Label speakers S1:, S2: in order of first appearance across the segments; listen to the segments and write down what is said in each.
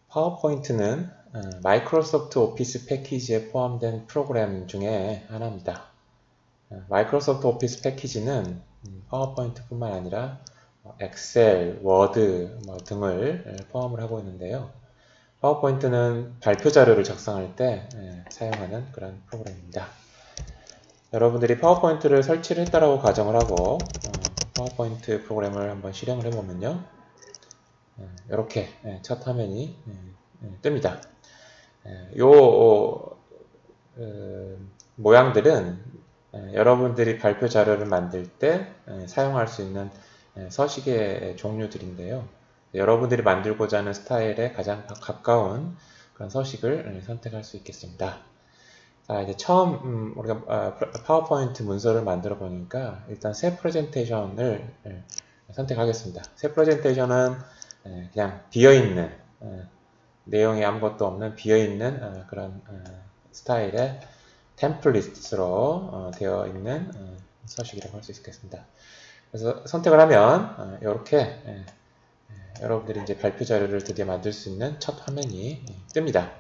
S1: 파워포인트는 마이크로소프트 오피스 패키지에 포함된 프로그램 중에 하나입니다. 마이크로소프트 오피스 패키지는 파워포인트뿐만 아니라 엑셀, 워드 등을 포함을 하고 있는데요. 파워포인트는 발표 자료를 작성할 때 사용하는 그런 프로그램입니다. 여러분들이 파워포인트를 설치를 했다라고 가정을 하고 파워포인트 프로그램을 한번 실행을 해보면요. 이렇게 첫 화면이 뜹니다. 요 모양들은 여러분들이 발표 자료를 만들 때 사용할 수 있는 서식의 종류들인데요. 여러분들이 만들고자 하는 스타일에 가장 가까운 그런 서식을 선택할 수 있겠습니다. 자, 이제 처음 우리가 파워포인트 문서를 만들어 보니까 일단 새 프레젠테이션을 선택하겠습니다. 새 프레젠테이션은 그냥 비어있는 내용이 아무것도 없는 비어있는 그런 스타일의 템플릿으로 되어 있는 서식이라고 할 수 있겠습니다. 그래서 선택을 하면 이렇게 여러분들이 이제 발표 자료를 드디어 만들 수 있는 첫 화면이 뜹니다.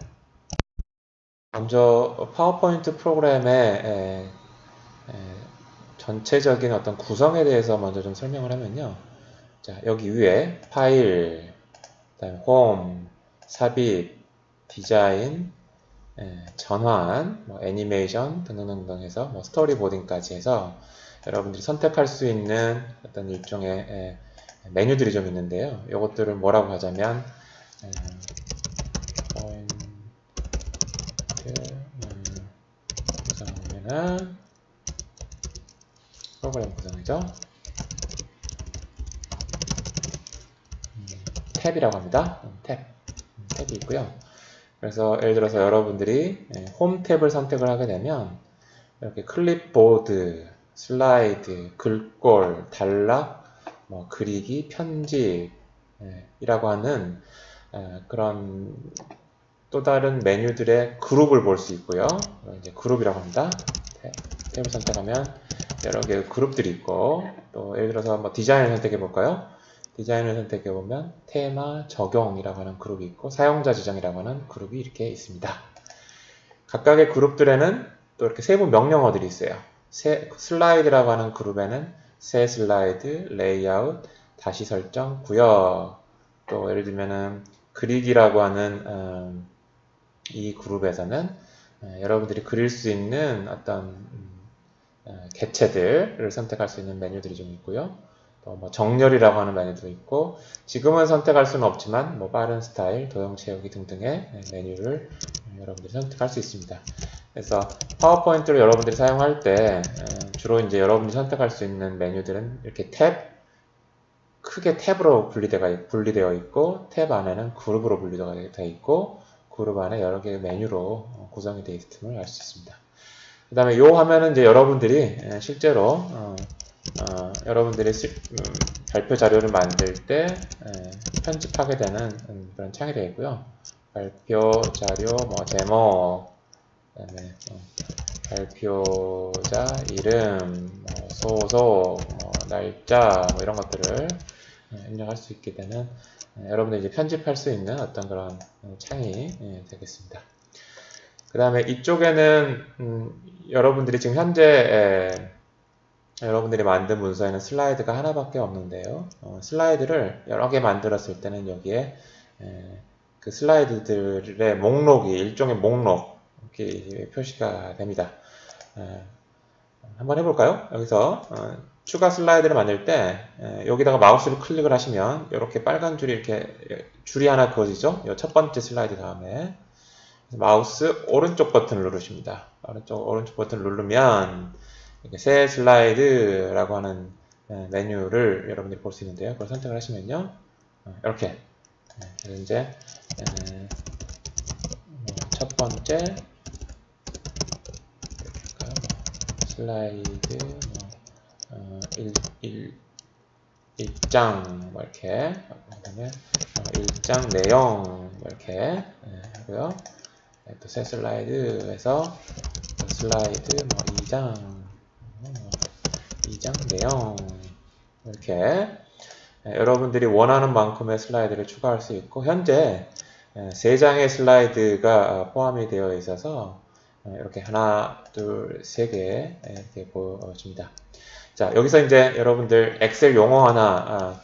S1: 먼저 파워포인트 프로그램의 전체적인 어떤 구성에 대해서 먼저 좀 설명을 하면요. 자, 여기 위에 파일, 그다음에 홈, 삽입, 디자인, 전환, 애니메이션 등등등 해서 스토리보딩까지 해서 여러분들이 선택할 수 있는 어떤 일종의 메뉴들이 좀 있는데요. 이것들을 뭐라고 하자면 구성하면은 프로그램 구성이죠. 탭이라고 합니다. 탭이 있고요. 그래서 예를 들어서 여러분들이 홈 탭을 선택을 하게 되면 이렇게 클립보드, 슬라이드, 글꼴, 단락, 그리기, 편집 이라고 하는 그런 또 다른 메뉴들의 그룹을 볼 수 있고요. 이제 그룹이라고 합니다. 탭을 선택하면 여러 개의 그룹들이 있고 또 예를 들어서 디자인을 선택해 볼까요? 디자인을 선택해 보면 테마, 적용이라고 하는 그룹이 있고 사용자 지정이라고 하는 그룹이 이렇게 있습니다. 각각의 그룹들에는 또 이렇게 세부 명령어들이 있어요. 슬라이드라고 하는 그룹에는 새 슬라이드, 레이아웃, 다시 설정, 구역 또 예를 들면은 그리기라고 하는 이 그룹에서는 여러분들이 그릴 수 있는 어떤 개체들을 선택할 수 있는 메뉴들이 좀 있고요. 또 정렬이라고 하는 메뉴도 있고 지금은 선택할 수는 없지만 빠른 스타일, 도형 채우기 등등의 메뉴를 여러분들이 선택할 수 있습니다. 그래서 파워포인트를 여러분들이 사용할 때 주로 이제 여러분들이 선택할 수 있는 메뉴들은 이렇게 크게 탭으로 분리되어 있고 탭 안에는 그룹으로 분리되어 있고 그룹 안에 여러 개의 메뉴로 구성이 되어 있음을 알 수 있습니다. 그 다음에 이 화면은 이제 여러분들이 실제로 여러분들이 발표 자료를 만들 때 편집하게 되는 그런 창이 되어 있고요. 발표 자료, 제목, 그다음에 발표자 이름, 소속, 날짜, 이런 것들을 입력할 수 있게 되는 여러분들이 이제 편집할 수 있는 어떤 그런 창이 되겠습니다. 그 다음에 이쪽에는 여러분들이 지금 현재 여러분들이 만든 문서에는 슬라이드가 하나밖에 없는데요. 슬라이드를 여러 개 만들었을 때는 여기에 그 슬라이드들의 목록이 일종의 목록 이렇게 표시가 됩니다. 한번 해볼까요? 여기서 추가 슬라이드를 만들 때 여기다가 마우스를 클릭을 하시면 이렇게 빨간 줄이 이렇게 줄이 하나 그어지죠? 이 첫 번째 슬라이드 다음에 마우스 오른쪽 버튼을 누르십니다. 오른쪽 버튼을 누르면 새 슬라이드라고 하는 메뉴를 여러분들이 볼 수 있는데요. 그걸 선택을 하시면요. 이렇게 이제 첫 번째 슬라이드 1장 이렇게 그다음에 1장 내용 이렇게 하고요. 또 새 슬라이드에서 슬라이드 2장 내용 이렇게 여러분들이 원하는 만큼의 슬라이드를 추가할 수 있고 현재 세 장의 슬라이드가 포함이 되어 있어서 이렇게 하나, 둘, 세 개 이렇게 보여줍니다. 자, 여기서 이제 여러분들 엑셀 용어 하나,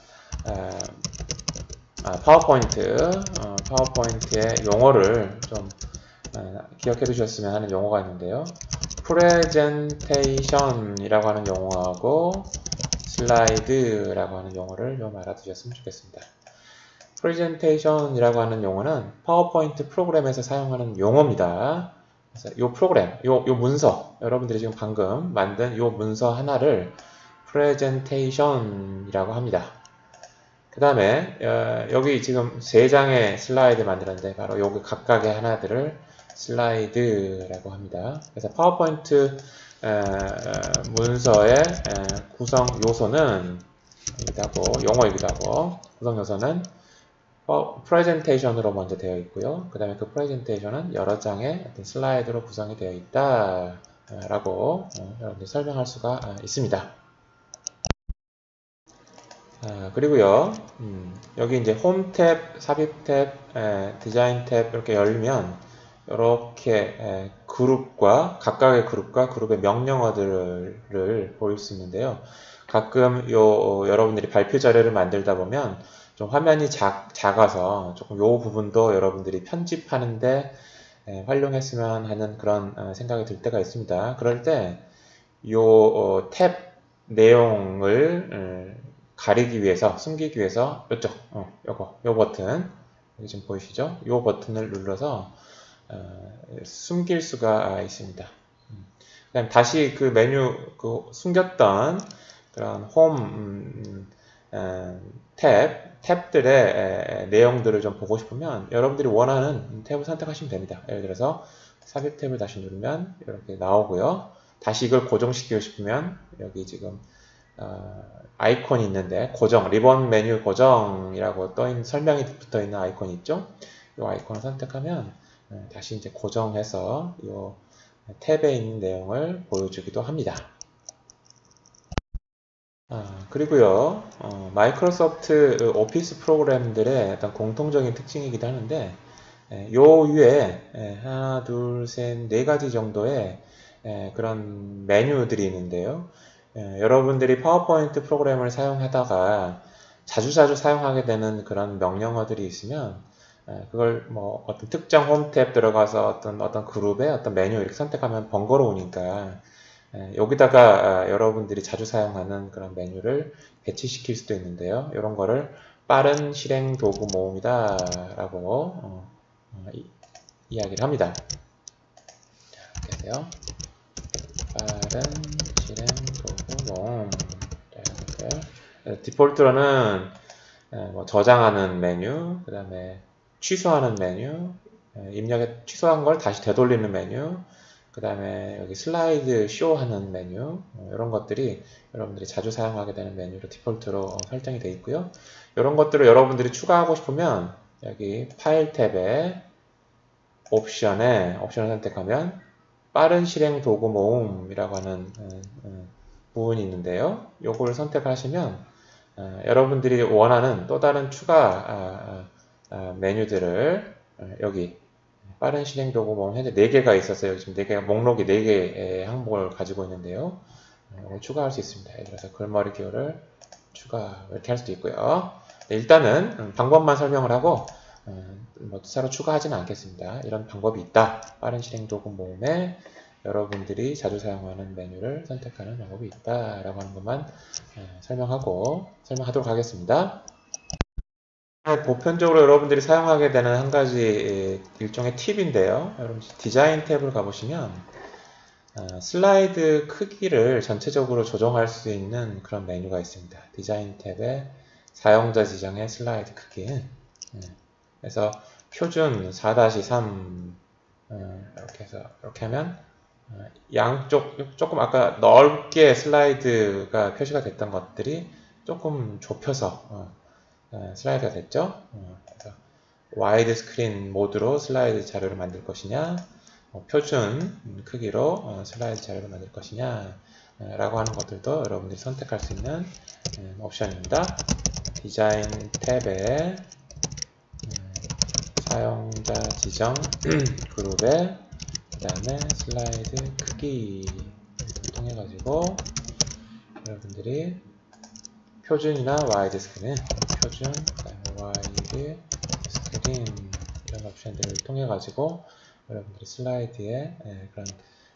S1: 파워포인트의 용어를 좀 기억해 두셨으면 하는 용어가 있는데요. 프레젠테이션이라고 하는 용어하고 슬라이드라고 하는 용어를 좀 알아두셨으면 좋겠습니다. 프레젠테이션이라고 하는 용어는 파워포인트 프로그램에서 사용하는 용어입니다. 그래서 이 프로그램, 요 문서, 여러분들이 지금 방금 만든 이 문서 하나를 프레젠테이션이라고 합니다. 그 다음에 여기 지금 세 장의 슬라이드 만들었는데 바로 여기 각각의 하나들을 슬라이드라고 합니다. 그래서 파워포인트 문서의 구성 요소는 용어이기도 하고 구성 요소는 프레젠테이션으로 먼저 되어 있고요. 그 다음에 그 프레젠테이션은 여러 장의 어떤 슬라이드로 구성이 되어 있다 라고 여러분들 설명할 수가 있습니다. 그리고요, 여기 이제 홈 탭, 삽입 탭, 디자인 탭 이렇게 열리면 이렇게 각각의 그룹과 그룹의 명령어들을 보일 수 있는데요. 가끔 여러분들이 발표 자료를 만들다 보면 좀 화면이 작아서 조금 요 부분도 여러분들이 편집하는데 활용했으면 하는 그런 생각이 들 때가 있습니다. 그럴 때 요 탭 내용을 가리기 위해서, 숨기기 위해서 요 버튼 여기 지금 보이시죠? 요 버튼을 눌러서 숨길 수가 있습니다. 그다음 다시 그 메뉴 숨겼던 그런 홈 탭들의 내용들을 좀 보고 싶으면 여러분들이 원하는 탭을 선택하시면 됩니다. 예를 들어서 삽입 탭을 다시 누르면 이렇게 나오고요. 다시 이걸 고정시키고 싶으면 여기 지금 아이콘이 있는데 리본 메뉴 고정이라고 설명이 붙어 있는 아이콘이 있죠. 이 아이콘을 선택하면 다시 이제 고정해서 이 탭에 있는 내용을 보여주기도 합니다. 그리고요, 마이크로소프트 오피스 프로그램들의 어떤 공통적인 특징이기도 하는데, 요 위에 하나, 둘, 셋, 네 가지 정도의 그런 메뉴들이 있는데요. 여러분들이 파워포인트 프로그램을 사용하다가 자주자주 사용하게 되는 그런 명령어들이 있으면 그걸 뭐 어떤 특정 홈 탭 들어가서 어떤 그룹의 어떤 메뉴 이렇게 선택하면 번거로우니까 여기다가 여러분들이 자주 사용하는 그런 메뉴를 배치시킬 수도 있는데요. 이런 거를 빠른 실행 도구 모음이다 라고 이야기를 합니다. 이렇게 해서요. 빠른 실행 도구 모음. 디폴트로는 뭐 저장하는 메뉴, 그 다음에 취소하는 메뉴, 취소한 걸 다시 되돌리는 메뉴, 그 다음에 여기 슬라이드 쇼하는 메뉴, 이런 것들이 여러분들이 자주 사용하게 되는 메뉴로 디폴트로 설정이 되어 있고요. 이런 것들을 여러분들이 추가하고 싶으면 여기 파일 탭에 옵션을 선택하면 빠른 실행 도구 모음이라고 하는 부분이 있는데요. 요걸 선택하시면 여러분들이 원하는 또 다른 추가 메뉴들을 여기 빠른 실행 도구 모음 현재 4개가 있어서 지금 4개가 목록이 4개의 항목을 가지고 있는데요. 이걸 추가할 수 있습니다. 예를 들어서 글머리 기호를 추가 이렇게 할 수도 있고요. 네, 일단은 방법만 설명을 하고 뭐 새로 추가하지는 않겠습니다. 이런 방법이 있다. 빠른 실행 도구 모음에 여러분들이 자주 사용하는 메뉴를 선택하는 방법이 있다라고 하는 것만 설명하도록 하겠습니다. 보편적으로 여러분들이 사용하게 되는 한 가지 일종의 팁인데요. 여러분 디자인 탭을 가보시면 슬라이드 크기를 전체적으로 조정할 수 있는 그런 메뉴가 있습니다. 디자인 탭에 사용자 지정의 슬라이드 크기. 그래서 표준 4-3 이렇게 하면 양쪽 조금 아까 넓게 슬라이드가 표시가 됐던 것들이 조금 좁혀서 슬라이드가 됐죠. 그래서 와이드 스크린 모드로 슬라이드 자료를 만들 것이냐, 표준 크기로 슬라이드 자료를 만들 것이냐 라고 하는 것들도 여러분들이 선택할 수 있는 옵션입니다. 디자인 탭에 사용자 지정 그룹에 그 다음에 슬라이드 크기 통해 가지고 여러분들이 표준이나 와이드 스크린, 표준, 와이드 스크린 이런 옵션들을 통해 가지고 여러분들이 슬라이드에 그런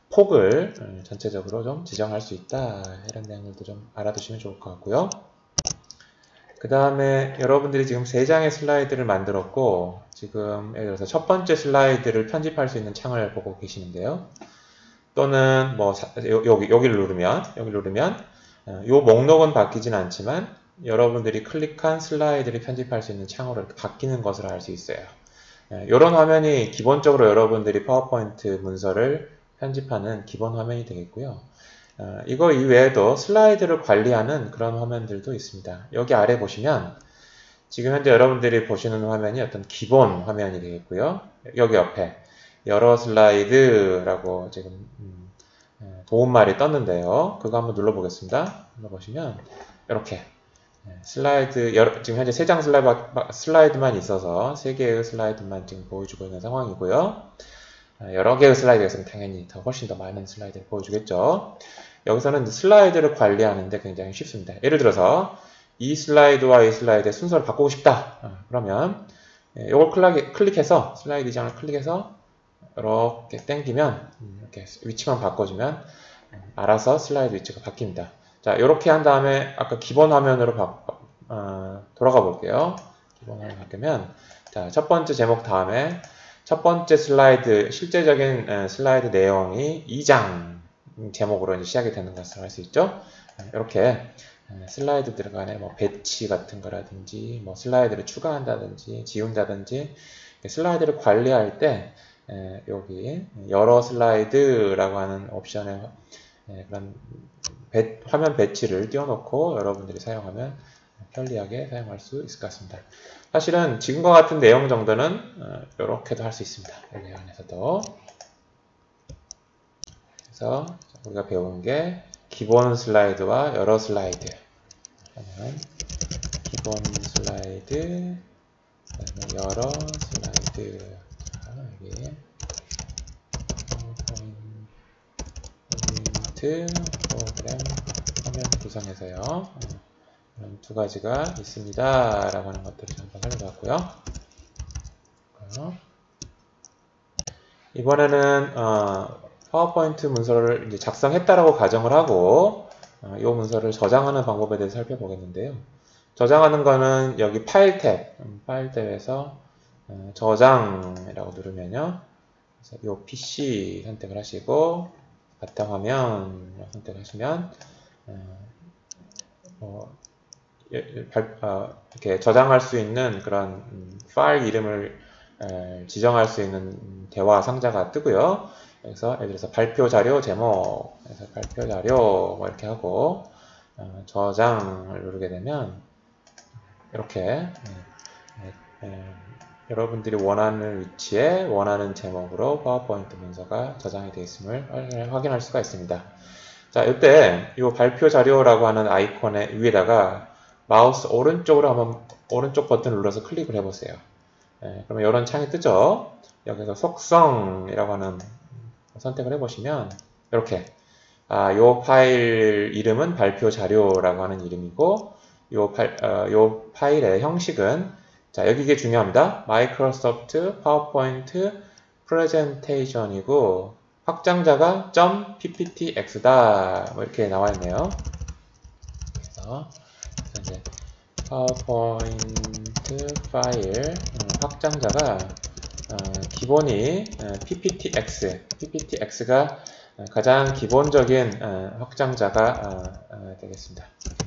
S1: 폭을 전체적으로 좀 지정할 수 있다. 이런 내용들도 좀 알아두시면 좋을 것 같고요. 그 다음에 여러분들이 지금 3장의 슬라이드를 만들었고 지금 예를 들어서 첫 번째 슬라이드를 편집할 수 있는 창을 보고 계시는데요. 또는 뭐 여기를 누르면 이 목록은 바뀌진 않지만 여러분들이 클릭한 슬라이드를 편집할 수 있는 창으로 이렇게 바뀌는 것을 알 수 있어요. 이런 화면이 기본적으로 여러분들이 파워포인트 문서를 편집하는 기본 화면이 되겠고요. 이거 이외에도 슬라이드를 관리하는 그런 화면들도 있습니다. 여기 아래 보시면 지금 현재 여러분들이 보시는 화면이 어떤 기본 화면이 되겠고요. 여기 옆에 여러 슬라이드라고 지금 도움말이 떴는데요. 그거 한번 눌러보겠습니다. 눌러보시면 이렇게 슬라이드, 지금 현재 3장 슬라이드만 있어서 3개의 슬라이드만 지금 보여주고 있는 상황이고요. 여러 개의 슬라이드가 있으면 당연히 훨씬 더 많은 슬라이드를 보여주겠죠. 여기서는 슬라이드를 관리하는데 굉장히 쉽습니다. 예를 들어서 이 슬라이드와 이 슬라이드의 순서를 바꾸고 싶다. 그러면 이걸 클릭해서 슬라이드 장을 클릭해서 이렇게 당기면 이렇게 위치만 바꿔주면 알아서 슬라이드 위치가 바뀝니다. 자, 이렇게 한 다음에 아까 기본 화면으로 돌아가 볼게요. 기본 화면 바뀌면 자, 첫 번째 제목 다음에 첫 번째 슬라이드, 실제적인 슬라이드 내용이 2장 제목으로 이제 시작이 되는 것을 알 수 있죠. 이렇게 슬라이드들 간에 뭐 배치 같은 거라든지 뭐 슬라이드를 추가한다든지 지운다든지 슬라이드를 관리할 때 여기 여러 슬라이드라고 하는 옵션에 그런 화면 배치를 띄워놓고 여러분들이 사용하면 편리하게 사용할 수 있을 것 같습니다. 사실은 지금과 같은 내용 정도는 이렇게도 할 수 있습니다. 여기 안에서도. 그래서 우리가 배운 게 기본 슬라이드와 여러 슬라이드. 기본 슬라이드, 그다음에 여러 슬라이드. 자, 여기 포인트 프로그램 화면 구성에서요. 이런 두 가지가 있습니다. 라고 하는 것들을 잠깐 살려봤고요. 이번에는 파워포인트 문서를 이제 작성했다라고 가정을 하고 이 문서를 저장하는 방법에 대해서 살펴보겠는데요. 저장하는 거는 여기 파일 탭에서 저장이라고 누르면요. 그래서 이 PC 선택을 하시고 바탕화면 선택하시면 이렇게 저장할 수 있는 그런 파일 이름을 지정할 수 있는 대화 상자가 뜨고요. 그래서 예를 들어서 발표 자료 제목, 그래서 발표 자료 뭐 이렇게 하고 저장을 누르게 되면 이렇게 여러분들이 원하는 위치에 원하는 제목으로 파워포인트 문서가 저장이 되어 있음을 확인할 수가 있습니다. 자, 이때 이 발표 자료라고 하는 아이콘의 위에다가 마우스 오른쪽으로 한번 오른쪽 버튼을 눌러서 클릭을 해보세요. 그러면 이런 창이 뜨죠. 여기서 속성이라고 하는 선택을 해보시면 이렇게 이 파일 이름은 발표 자료라고 하는 이름이고 이 파일의 형식은 자, 여기 이게 중요합니다. 마이크로소프트 파워포인트 프레젠테이션이고 확장자가 .pptx다 뭐 이렇게 나와 있네요. 그래서 이제 파워포인트 파일 확장자가 기본이 pptx가 가장 기본적인 확장자가 되겠습니다.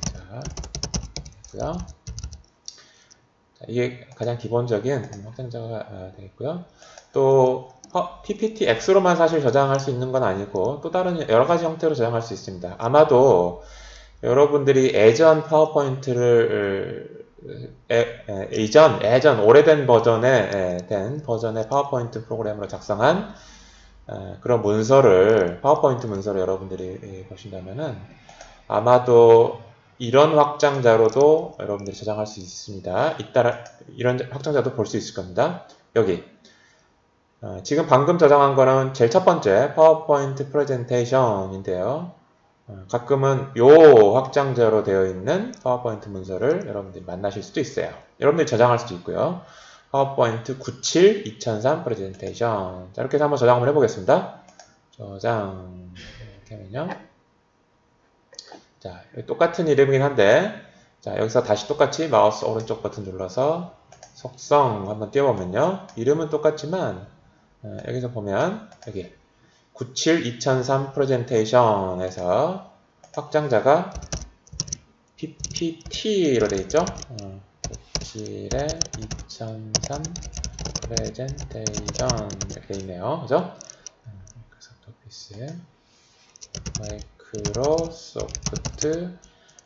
S1: 자, 이게 가장 기본적인 확장자가 되겠고요. 또 pptx로만 사실 저장할 수 있는 건 아니고 또 다른 여러 가지 형태로 저장할 수 있습니다. 아마도 여러분들이 예전 파워포인트를 예전 오래된 버전의 파워포인트 프로그램으로 작성한 그런 문서를 파워포인트 문서를 여러분들이 보신다면은 아마도 이런 확장자로도 여러분들이 저장할 수 있습니다. 이런 확장자도 볼 수 있을 겁니다. 여기 지금 방금 저장한 거는 제일 첫 번째 파워포인트 프레젠테이션인데요. 가끔은 요 확장자로 되어 있는 파워포인트 문서를 여러분들이 만나실 수도 있어요. 여러분들이 저장할 수도 있고요. 파워포인트 97 2003 프레젠테이션. 자, 이렇게 해서 한번 저장 한번 해보겠습니다. 저장 이렇게 하면요. 자, 똑같은 이름이긴 한데, 자, 여기서 다시 똑같이 마우스 오른쪽 버튼 눌러서 속성 한번 띄워보면요. 이름은 똑같지만, 여기서 보면, 여기 97 2003 프레젠테이션에서 확장자가 PPT로 되어 있죠. 97에 2003 프레젠테이션 이렇게 되어 있네요. 그죠? 마이크로소프트 오피스에 마이크로소프트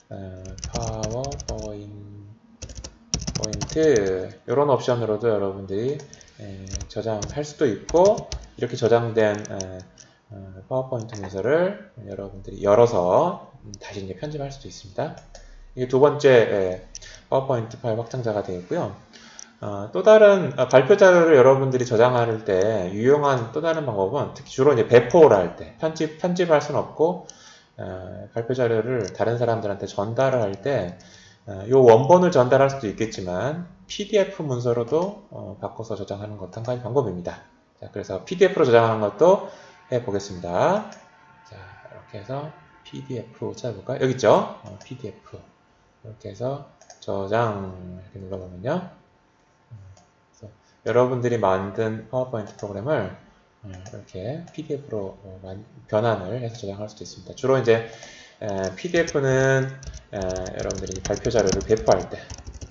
S1: 파워포인트 이런 옵션으로도 여러분들이 저장할 수도 있고 이렇게 저장된 파워포인트 문서를 여러분들이 열어서 다시 이제 편집할 수도 있습니다. 이게 두 번째 파워포인트 파일 확장자가 되겠고요. 또 다른 발표 자료를 여러분들이 저장할 때 유용한 또 다른 방법은 특히 주로 이제 배포를 할 때 편집할 수는 없고 발표 자료를 다른 사람들한테 전달을 할 때 요 원본을 전달할 수도 있겠지만 PDF 문서로도 바꿔서 저장하는 것도 한 가지 방법입니다. 자, 그래서 PDF로 저장하는 것도 해보겠습니다. 자, 이렇게 해서 PDF 찾아볼까요? 여기 있죠? PDF 이렇게 해서 저장 이렇게 눌러보면요. 그래서 여러분들이 만든 파워포인트 프로그램을 이렇게 PDF로 변환을 해서 저장할 수도 있습니다. 주로 이제 PDF는 여러분들이 발표 자료를 배포할 때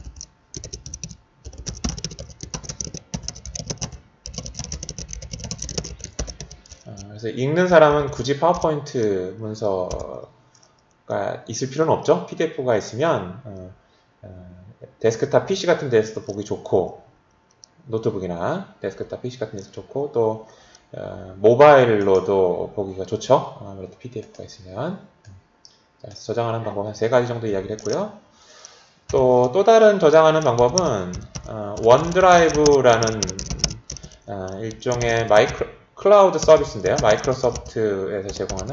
S1: 그래서 읽는 사람은 굳이 파워포인트 문서가 있을 필요는 없죠. PDF가 있으면 데스크탑 PC 같은 데서도 보기 좋고 노트북이나 데스크탑 PC 같은 데서 좋고 또 모바일로도 보기가 좋죠. 아무래도 PDF가 있으면. 자, 저장하는 방법 한 3가지 정도 이야기를 했고요. 또 다른 저장하는 방법은 원드라이브라는 일종의 클라우드 서비스인데요. 마이크로소프트에서 제공하는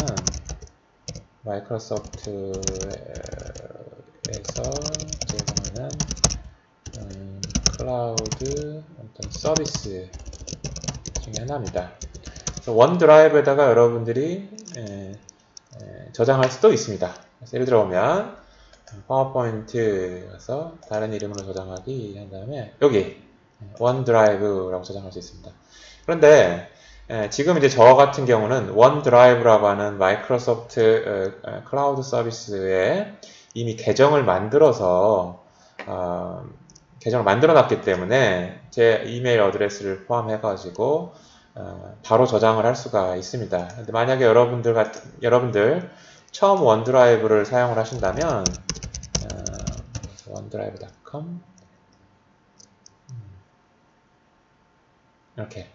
S1: 클라우드 어떤 서비스 중에 하나입니다. 그래서 원드라이브에다가 여러분들이 저장할 수도 있습니다. 그래서 예를 들어 보면 파워포인트 가서 다른 이름으로 저장하기 한 다음에 여기 원드라이브라고 저장할 수 있습니다. 그런데 지금 이제 저 같은 경우는 원드라이브라고 하는 마이크로소프트 클라우드 서비스에 이미 계정을 만들어서 계정을 만들어 놨기 때문에 제 이메일 어드레스를 포함해 가지고 바로 저장을 할 수가 있습니다. 근데 만약에 여러분들 처음 원드라이브를 사용을 하신다면 원드라이브.com 이렇게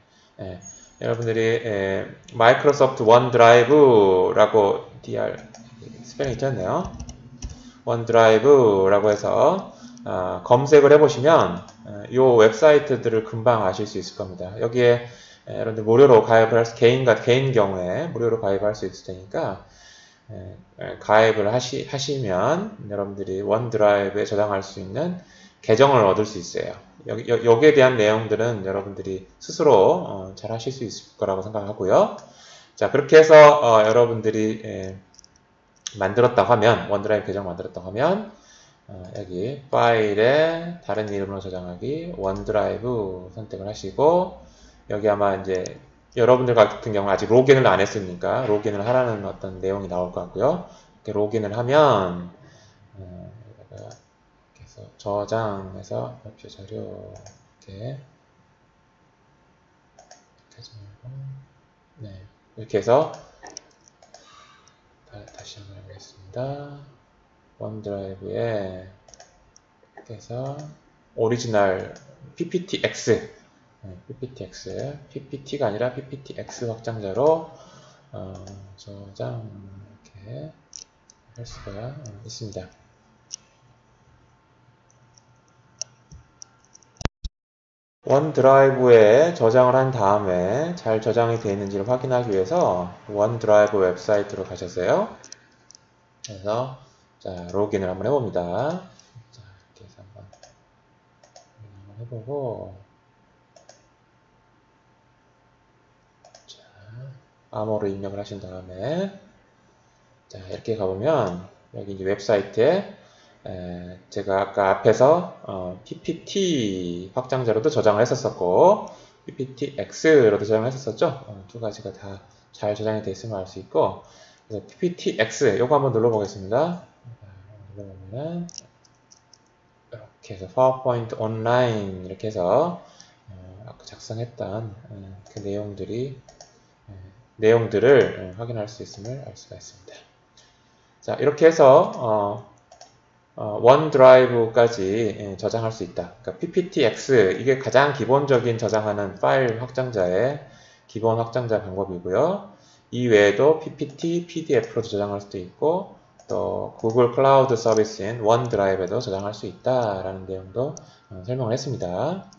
S1: 여러분들이 마이크로소프트 원드라이브라고 DR 스펠링 있잖아요. 원드라이브라고 해서 검색을 해보시면 이 웹사이트들을 금방 아실 수 있을 겁니다. 여기에 여러분들 무료로 가입을 개인 경우에 무료로 가입할 수 있을 테니까 가입을 하시면 여러분들이 원드라이브에 저장할 수 있는 계정을 얻을 수 있어요. 여기에 대한 내용들은 여러분들이 스스로 잘 하실 수 있을 거라고 생각하고요. 자, 그렇게 해서 여러분들이 만들었다고 하면 원드라이브 계정 만들었다고 하면 여기 파일에 다른 이름으로 저장하기 원드라이브 선택을 하시고 여기 아마 이제 여러분들 같은 경우는 아직 로그인을 안 했으니까 로그인을 하라는 어떤 내용이 나올 것 같고요. 이렇게 로그인을 하면 그래서 저장해서 발표 자료 이렇게 해서 다시 한번 해보겠습니다. 원드라이브에 이렇게 해서 오리지널 PPTX PPT가 아니라 PPTX 확장자로 저장 이렇게 할 수가 있습니다. 원드라이브에 저장을 한 다음에 잘 저장이 되어 있는지를 확인하기 위해서 원드라이브 웹사이트로 가셔서요. 그래서 자, 로그인을 한번 해봅니다. 자, 이렇게 해서 한번 해보고, 자, 암호로 입력을 하신 다음에, 자, 이렇게 가보면 여기 이제 웹사이트에 제가 아까 앞에서 PPT 확장자로도 저장을 했었었고 PPTX로도 저장을 했었었죠. 두 가지가 다 잘 저장이 되어 있으면 알 수 있고, 그래서 PPTX 요거 한번 눌러보겠습니다. 눌러보면 이렇게 해서 파워포인트 온라인 이렇게 해서 아까 작성했던 그 내용들을 확인할 수 있음을 알 수가 있습니다. 자, 이렇게 해서 원드라이브까지 저장할 수 있다. 그러니까 PPTX 이게 가장 기본적인 저장하는 파일 확장자의 기본 확장자 방법이고요. 이 외에도 PPT, PDF로도 저장할 수도 있고 또 구글 클라우드 서비스인 원드라이브에도 저장할 수 있다라는 내용도 설명을 했습니다.